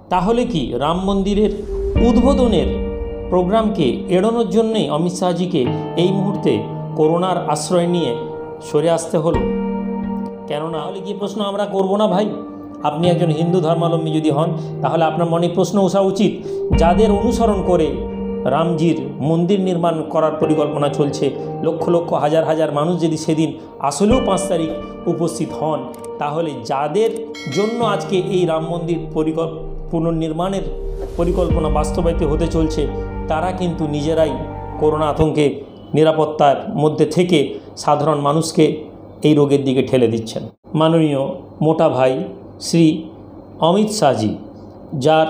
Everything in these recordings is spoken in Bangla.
তাহলে কি রাম মন্দিরের উদ্বোধনের প্রোগ্রামকে এড়ানোর জন্যই অমিত শাহজিকে এই মুহূর্তে করোনার আশ্রয় নিয়ে সরে আসতে হলো? কেননা তাহলে কি প্রশ্ন আমরা করব না ভাই? আপনি একজন হিন্দু ধর্মাবলম্বী যদি হন, তাহলে আপনার মনে প্রশ্ন আসা উচিত, যাদের অনুসরণ করে রামজির মন্দির নির্মাণ করার পরিকল্পনা চলছে, লক্ষ লক্ষ হাজার হাজার মানুষ যদি সেদিন আসলেও 5 তারিখ উপস্থিত হন, তাহলে যাদের জন্য আজকে এই রাম মন্দির পুনর্নির্মাণের পরিকল্পনা বাস্তবায়িত হতে চলছে, তারা কিন্তু নিজেরাই করোনা আতঙ্কে নিরাপত্তার মধ্যে থেকে সাধারণ মানুষকে এই রোগের দিকে ঠেলে দিচ্ছেন। মাননীয় মোটা ভাই শ্রী অমিত শাহজি, যার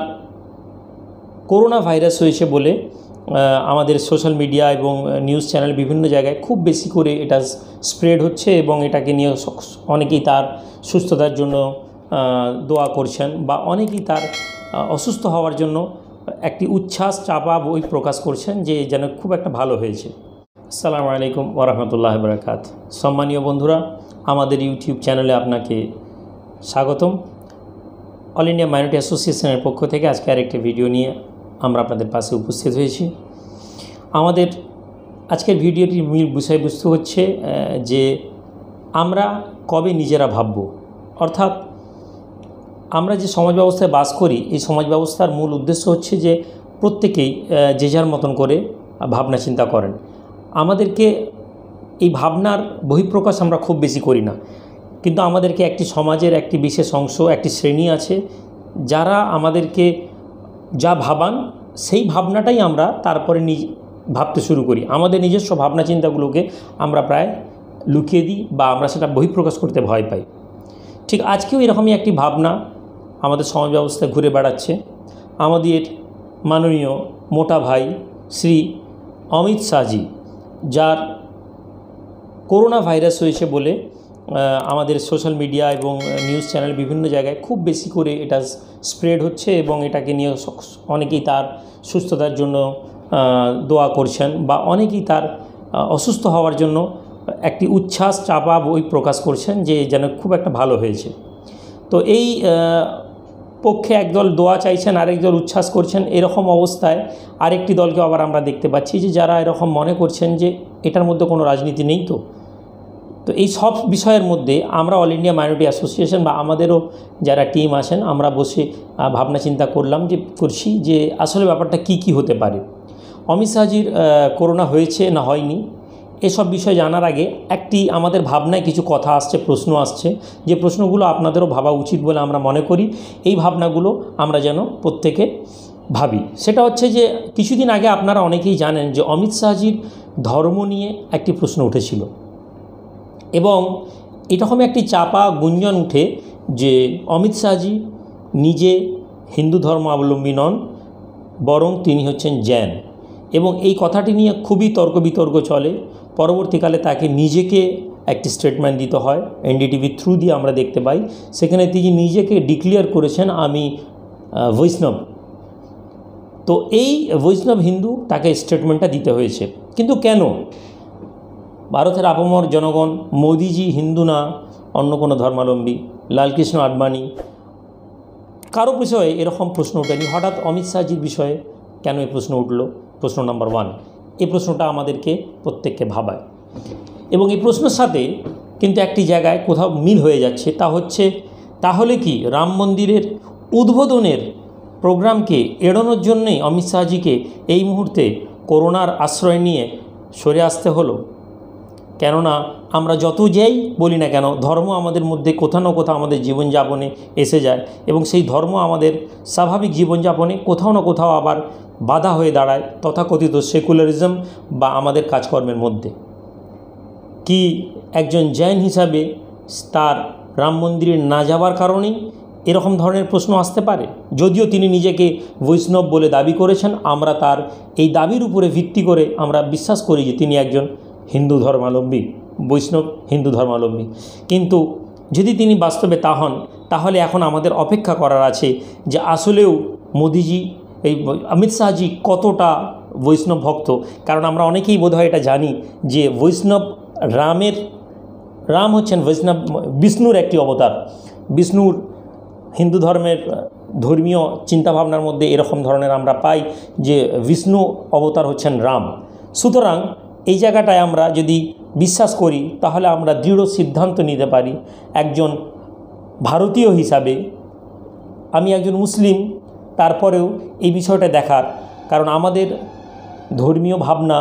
করোনা ভাইরাস হয়েছে বলে আমাদের সোশ্যাল মিডিয়া এবং নিউজ চ্যানেল বিভিন্ন জায়গায় খুব বেশি করে এটা স্প্রেড হচ্ছে এবং এটাকে নিয়ে অনেকেই তার সুস্থতার জন্য দোয়া করছেন বা অনেকেই তার অসুস্থ হওয়ার জন্য একটি উচ্ছ্বাস চাপা বই প্রকাশ করছেন যে যেন খুব একটা ভালো হয়েছে। আসসালামু আলাইকুম ওয়া রাহমাতুল্লাহি ওয়া বারাকাতুহু। সম্মানীয় বন্ধুরা, আমাদের ইউটিউব চ্যানেলে আপনাকে স্বাগতম। অল ইন্ডিয়া মাইনরিটি অ্যাসোসিয়েশনের পক্ষ থেকে আজকে আরেকটি ভিডিও নিয়ে আমরা আপনাদের পাশে উপস্থিত হয়েছি। আমাদের আজকের ভিডিওটির মূল বিষয়বস্তু হচ্ছে যে আমরা কবে নিজেরা ভাবব, অর্থাৎ আমরা যে সমাজ ব্যবস্থায় বাস করি, এই সমাজ ব্যবস্থার মূল উদ্দেশ্য হচ্ছে যে প্রত্যেকেই যে যার মতন করে ভাবনা চিন্তা করেন। আমাদেরকে এই ভাবনার বহিঃপ্রকাশ আমরা খুব বেশি করি না, কিন্তু আমাদেরকে একটি সমাজের একটি বিশেষ অংশ, একটি শ্রেণী আছে যারা আমাদেরকে যা ভাবান সেই ভাবনাটাই আমরা তারপরে ভাবতে শুরু করি। আমাদের নিজস্ব ভাবনা চিন্তাগুলোকে আমরা প্রায় লুকিয়ে দিই বা আমরা সেটা বহিঃপ্রকাশ করতে ভয় পাই। ঠিক আজকেও এরকমই একটি ভাবনা আমাদের সমাজ ব্যবস্থায় ঘুরে বেড়াচ্ছে। আমাদের মাননীয় মোটা ভাই শ্রী অমিত শাহজি, যার করোনা ভাইরাস হয়েছে বলে আমাদের সোশ্যাল মিডিয়া এবং নিউজ চ্যানেল বিভিন্ন জায়গায় খুব বেশি করে এটা স্প্রেড হচ্ছে এবং এটাকে নিয়ে অনেকেই তার সুস্থতার জন্য দোয়া করছেন বা অনেকেই তার অসুস্থ হওয়ার জন্য একটি উচ্ছ্বাস চাপা বই প্রকাশ করছেন যে যেন খুব একটা ভালো হয়েছে। তো এই পক্ষে একদল দোয়া চাইছেন, আরেক দল উচ্ছ্বাস করছেন। এরকম অবস্থায় আরেকটি দলকে আবার আমরা দেখতে পাচ্ছি যে যারা এরকম মনে করছেন যে এটার মধ্যে কোনো রাজনীতি নেই। তো এই সব বিষয়ের মধ্যে আমরা অল ইন্ডিয়া মাইনরিটি অ্যাসোসিয়েশন বা আমাদেরও যারা টিম আছেন, আমরা বসে ভাবনা চিন্তা করছি যে আসলে ব্যাপারটা কি হতে পারে। অমিত শাহজির করোনা হয়েছে না হয়নি এসব বিষয় জানার আগে একটি আমাদের ভাবনায় কিছু কথা আসছে, প্রশ্ন আসছে, যে প্রশ্নগুলো আপনাদেরও ভাবা উচিত বলে আমরা মনে করি। এই ভাবনাগুলো আমরা যেন প্রত্যেকে ভাবি। সেটা হচ্ছে যে কিছুদিন আগে আপনারা অনেকেই জানেন যে অমিত শাহজির ধর্ম নিয়ে একটি প্রশ্ন উঠেছিল এবং এরকম একটি চাপা গুঞ্জন উঠে যে অমিত শাহজি নিজে হিন্দু ধর্মাবলম্বী নন, বরং তিনি হচ্ছেন জৈন, এবং এই কথাটি নিয়ে খুবই তর্ক বিতর্ক চলে। পরবর্তীকালে তাকে নিজেকে একটি স্টেটমেন্ট দিতে হয়, এনডিটিভির থ্রু দিয়ে আমরা দেখতে পাই। সেখানে তিনি নিজেকে ডিক্লেয়ার করেছেন আমি বৈষ্ণব। তো এই বৈষ্ণব হিন্দু তাকে স্টেটমেন্টটা দিতে হয়েছে। কিন্তু কেন? ভারতের আপামর জনগণ, মোদিজি হিন্দু না অন্য কোনো ধর্মাবলম্বী, লালকৃষ্ণ আডবাণী, কারো বিষয়ে এরকম প্রশ্ন ওঠেনি। হঠাৎ অমিত শাহজির বিষয়ে কেন এই প্রশ্ন উঠল? প্রশ্ন নাম্বার 1, এই প্রশ্নটা আমাদেরকে প্রত্যেককে ভাবায় এবং এই প্রশ্নের সাথে কিন্তু একটি জায়গায় কোথাও মিল হয়ে যাচ্ছে। তা হচ্ছে তাহলে কি রাম মন্দিরের উদ্বোধনের প্রোগ্রামকে এড়ানোর জন্যই অমিত শাহজিকে এই মুহূর্তে করোনার আশ্রয় নিয়ে সরে আসতে হলো? কেননা আমরা যত যাই বলি না কেন, ধর্ম আমাদের মধ্যে কোথাও না কোথাও আমাদের জীবনযাপনে এসে যায় এবং সেই ধর্ম আমাদের স্বাভাবিক জীবনযাপনে কোথাও না কোথাও আবার বাধা হয়ে দাঁড়ায় তথাকথিত সেকুলারিজম বা আমাদের কাজকর্মের মধ্যে। কি একজন জৈন হিসাবে তার রাম মন্দিরে না যাওয়ার কারণেই এরকম ধরনের প্রশ্ন আসতে পারে? যদিও তিনি নিজেকে বৈষ্ণব বলে দাবি করেছেন, আমরা তার এই দাবির উপরে ভিত্তি করে আমরা বিশ্বাস করি যে তিনি একজন হিন্দু ধর্মাবলম্বী, বৈষ্ণব হিন্দু ধর্মাবলম্বী। কিন্তু যদি তিনি বাস্তবে তা হন, তাহলে এখন আমাদের অপেক্ষা করার আছে যে আসলেও মোদিজি, এই অমিত শাহজি কতটা বৈষ্ণব ভক্ত। কারণ আমরা অনেকেই বোধহয় এটা জানি যে বৈষ্ণব রাম হচ্ছেন বৈষ্ণব বিষ্ণুর একটি অবতার। বিষ্ণুর হিন্দু ধর্মের ধর্মীয় চিন্তাভাবনার মধ্যে এরকম ধরনের আমরা পাই যে বিষ্ণু অবতার হচ্ছেন রাম। সুতরাং এই জায়গাটায় আমরা যদি বিশ্বাস করি তাহলে আমরা দৃঢ় সিদ্ধান্ত নিতে পারি একজন ভারতীয় হিসাবে, আমি একজন মুসলিম, তারপরেও এই বিষয়টা দেখার, কারণ আমাদের ধর্মীয় ভাবনা,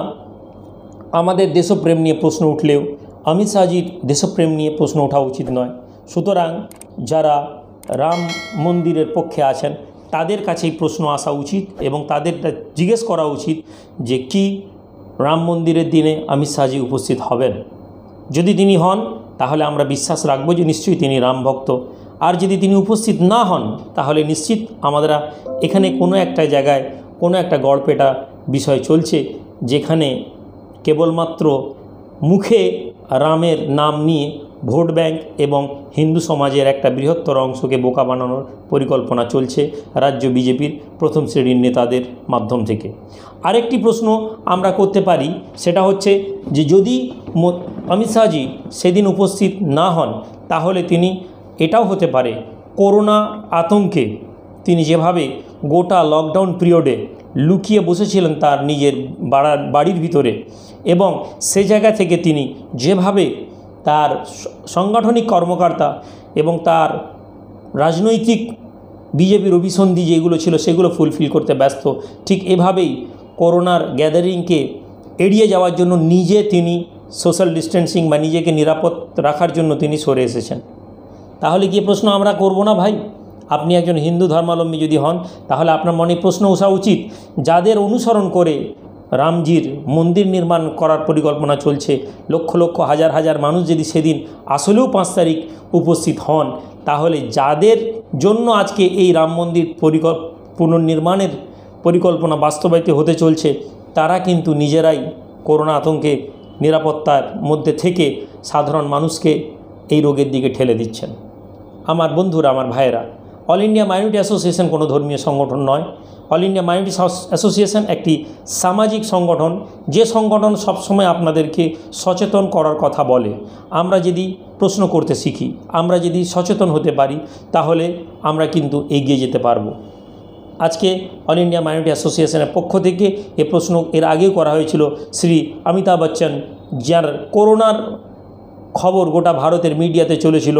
আমাদের দেশপ্রেম নিয়ে প্রশ্ন উঠলেও অমিত শাহজির দেশপ্রেম নিয়ে প্রশ্ন ওঠা উচিত নয়। সুতরাং যারা রাম মন্দিরের পক্ষে আছেন তাদের কাছেই প্রশ্ন আসা উচিত এবং তাদেরটা জিজ্ঞেস করা উচিত যে কি রাম মন্দিরের দিনে অমিত শাহজি উপস্থিত হবেন। যদি তিনি হন তাহলে আমরা বিশ্বাস রাখবো যে নিশ্চয়ই তিনি রাম ভক্ত, আর যদি তিনি উপস্থিত না হন তাহলে নিশ্চিত আমরা এখানে কোনো একটা জায়গায় কোনো একটা গড়পেটা বিষয় চলছে, যেখানে কেবলমাত্র মুখে রামের নাম নিয়ে ভোট ব্যাংক এবং হিন্দু সমাজের একটা বৃহত্তর অংশকে বোকা বানানোর পরিকল্পনা চলছে রাজ্য বিজেপির প্রথম শ্রেণীর নেতাদের মাধ্যম থেকে। আরেকটি প্রশ্ন আমরা করতে পারি, সেটা হচ্ছে যে যদি অমিত শাহজি সেদিন উপস্থিত না হন তাহলে তিনি এটাও হতে পারে করোনা আতঙ্কে তিনি যেভাবে গোটা লকডাউন পিরিয়ডে লুকিয়ে বসেছিলেন তার নিজের বাড়ির ভিতরে, এবং সে জায়গা থেকে তিনি যেভাবে তার সাংগঠনিক কর্মকর্তা এবং তার রাজনৈতিক বিজেপির অভিসন্ধি যেগুলো ছিল সেগুলো ফুলফিল করতে ব্যস্ত, ঠিক এভাবেই করোনার গ্যাদারিংকে এড়িয়ে যাওয়ার জন্য নিজে তিনি সোশ্যাল ডিস্টেন্সিং বা নিজেকে নিরাপদ রাখার জন্য তিনি সরে এসেছেন। তাহলে কি প্রশ্ন আমরা করব না ভাই? আপনি একজন হিন্দু ধর্মাবলম্বী যদি হন তাহলে আপনার মনে প্রশ্ন আসা উচিত, যাদের অনুসরণ করে রামজির মন্দির নির্মাণ করার পরিকল্পনা চলছে, লক্ষ লক্ষ হাজার হাজার মানুষ যদি সেদিন আসলেও 5 তারিখ উপস্থিত হন, তাহলে যাদের জন্য আজকে এই রাম মন্দির পুনর্নির্মাণের পরিকল্পনা বাস্তবায়িত হতে চলছে তারা কিন্তু নিজেরাই করোনা আতঙ্কে নিরাপত্তার মধ্যে থেকে সাধারণ মানুষকে এই রোগের দিকে ঠেলে দিচ্ছেন। আমার বন্ধুরা, আমার ভাইয়েরা, অল ইন্ডিয়া মাইনরিটি অ্যাসোসিয়েশন কোনো ধর্মীয় সংগঠন নয়। অল ইন্ডিয়া মাইনরিটি অ্যাসোসিয়েশন একটি সামাজিক সংগঠন, যে সংগঠন সবসময় আপনাদেরকে সচেতন করার কথা বলে। আমরা যদি প্রশ্ন করতে শিখি, আমরা যদি সচেতন হতে পারি, তাহলে আমরা কিন্তু এগিয়ে যেতে পারবো। আজকে অল ইন্ডিয়া মাইনরিটি অ্যাসোসিয়েশনের পক্ষ থেকে এ প্রশ্ন এর আগেও করা হয়েছিল শ্রী অমিতাভ বচ্চন, যার করোনার খবর গোটা ভারতের মিডিয়াতে চলেছিল,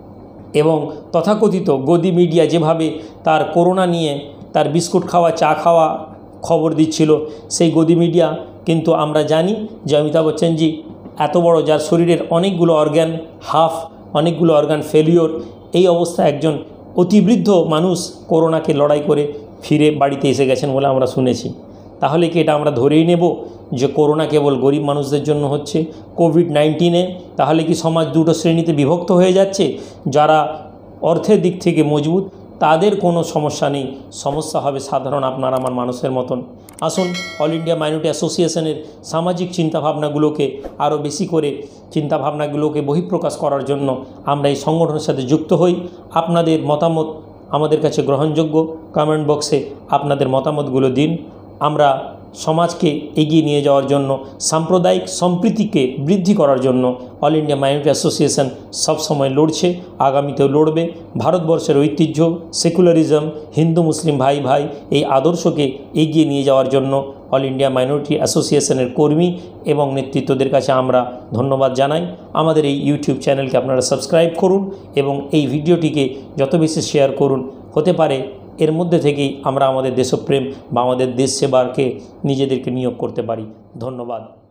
এবং তথাকথিত গদি মিডিয়া যেভাবে তার করোনা নিয়ে তার বিস্কুট খাওয়া, চা খাওয়া খবর দিচ্ছিল, সেই গদি মিডিয়া কিন্তু আমরা জানি যে অমিতাভ বচ্চনজি এত বড়, যার শরীরের অনেকগুলো অর্গান অনেকগুলো অর্গান ফেলিওর, এই অবস্থায় একজন অতিবৃদ্ধ মানুষ করোনাকে লড়াই করে ফিরে বাড়িতে এসে গেছেন বলে আমরা শুনেছি। তাহলে কি এটা আমরা ধরেই নেব যে করোনা কেবল গরিব মানুষদের জন্য হচ্ছে? কোভিড-19-এ তাহলে কি সমাজ দুটো শ্রেণীতে বিভক্ত হয়ে যাচ্ছে? যারা অর্থের দিক থেকে মজবুত তাদের কোনো সমস্যা নেই, সমস্যা হবে সাধারণ আপনার আমার মানুষের মতন। আসুন অল ইন্ডিয়া মাইনরিটি অ্যাসোসিয়েশনের সামাজিক চিন্তাভাবনাগুলোকে আরও বেশি করে চিন্তাভাবনাগুলোকে বহিঃপ্রকাশ করার জন্য আমরা এই সংগঠনের সাথে যুক্ত হই। আপনাদের মতামত আমাদের কাছে গ্রহণযোগ্য। কমেন্ট বক্সে আপনাদের মতামতগুলো দিন। আমরা সমাজকে এগিয়ে নিয়ে যাওয়ার জন্য, সাম্প্রদায়িক সম্প্রীতিকে বৃদ্ধি করার জন্য অল ইন্ডিয়া মাইনরিটি অ্যাসোসিয়েশন সবসময় লড়ছে, আগামীতেও লড়বে। ভারতবর্ষের ঐতিহ্য, সেকুলারিজম, হিন্দু মুসলিম ভাই ভাই এই আদর্শকে এগিয়ে নিয়ে যাওয়ার জন্য অল ইন্ডিয়া মাইনরিটি অ্যাসোসিয়েশনের কর্মী এবং নেতৃত্বদের কাছে আমরা ধন্যবাদ জানাই। আমাদের এই ইউটিউব চ্যানেলকে আপনারা সাবস্ক্রাইব করুন এবং এই ভিডিওটিকে যত বেশি শেয়ার করুন, হতে পারে এর মধ্যে থেকেই আমরা আমাদের দেশপ্রেম বা আমাদের দেশ সেবাকে নিজেদেরকে নিয়োগ করতে পারি। ধন্যবাদ।